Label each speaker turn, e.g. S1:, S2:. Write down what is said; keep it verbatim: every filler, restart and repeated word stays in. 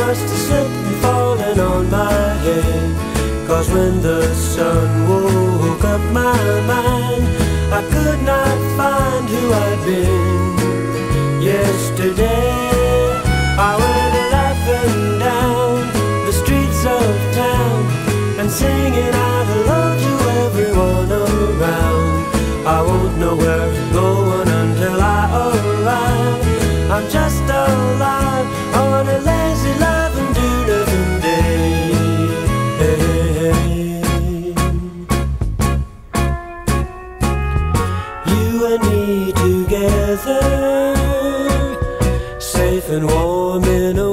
S1: must have slipped and fallen on my head. 'Cause when the sun woke up my mind, I could not find who I'd been yesterday. I went laughing down the streets of town and singing out hello to everyone around. I won't know where I'm going until I arrive. I'm just alive on a lazy love and do nothing day. You and me together, safe and warm in a